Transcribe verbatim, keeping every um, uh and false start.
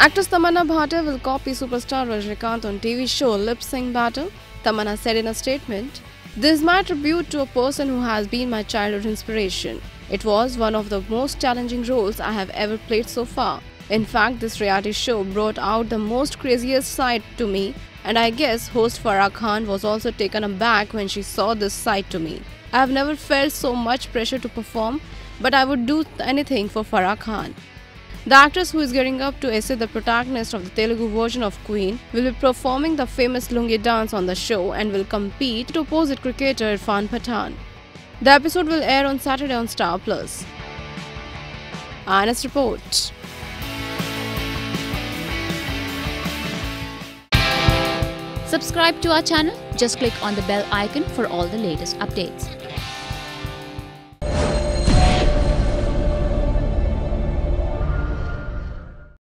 Actress Tamanna Bhatia will copy superstar Rajinikanth on T V show Lip Sync Battle. Tamanna said in a statement, "This is my tribute to a person who has been my childhood inspiration. It was one of the most challenging roles I have ever played so far. In fact, this reality show brought out the most craziest side to me, and I guess host Farah Khan was also taken aback when she saw this side to me. I have never felt so much pressure to perform, but I would do anything for Farah Khan." The actress, who is gearing up to essay the protagonist of the Telugu version of Queen, will be performing the famous Lungi dance on the show and will compete to opposite cricketer Irfan Pathan. The episode will air on Saturday on Star Plus. Honest Report. Subscribe to our channel. Just click on the bell icon for all the latest updates.